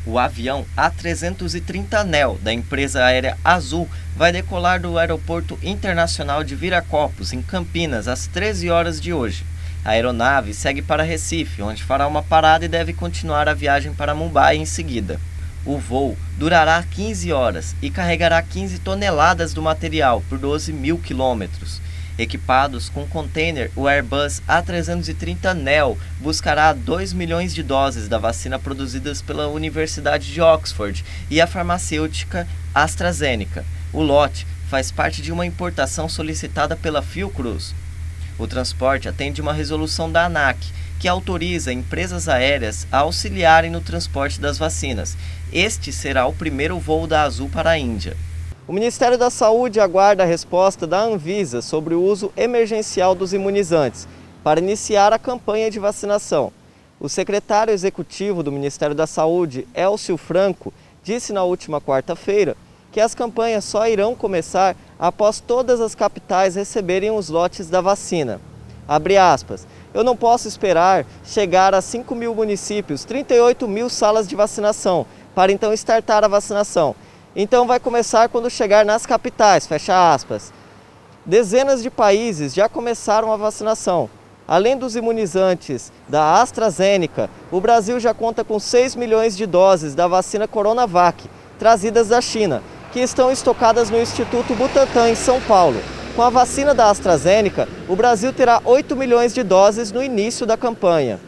O avião A330neo da empresa aérea Azul vai decolar do Aeroporto Internacional de Viracopos, em Campinas, às 13 horas de hoje. A aeronave segue para Recife, onde fará uma parada e deve continuar a viagem para Mumbai em seguida. O voo durará 15 horas e carregará 15 toneladas do material por 12 mil quilômetros. Equipados com container, o Airbus A330neo buscará 2 milhões de doses da vacina produzidas pela Universidade de Oxford e a farmacêutica AstraZeneca. O lote faz parte de uma importação solicitada pela Fiocruz. O transporte atende uma resolução da ANAC, que autoriza empresas aéreas a auxiliarem no transporte das vacinas. Este será o primeiro voo da Azul para a Índia. O Ministério da Saúde aguarda a resposta da Anvisa sobre o uso emergencial dos imunizantes para iniciar a campanha de vacinação. O secretário executivo do Ministério da Saúde, Elcio Franco, disse na última quarta-feira que as campanhas só irão começar após todas as capitais receberem os lotes da vacina. Abre aspas, eu não posso esperar chegar a 5 mil municípios, 38 mil salas de vacinação, para então startar a vacinação. Então vai começar quando chegar nas capitais, fecha aspas. Dezenas de países já começaram a vacinação. Além dos imunizantes da AstraZeneca, o Brasil já conta com 6 milhões de doses da vacina Coronavac, trazidas da China, que estão estocadas no Instituto Butantan, em São Paulo. Com a vacina da AstraZeneca, o Brasil terá 8 milhões de doses no início da campanha.